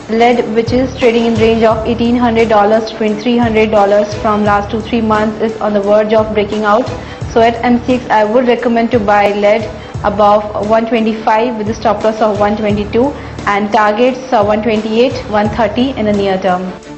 Lead, which is trading in range of $1,800 to $2,300 from last 2-3 months, is on the verge of breaking out. So at MCX, I would recommend to buy lead above 125 with a stop loss of 122 and targets 128, 130 in the near term.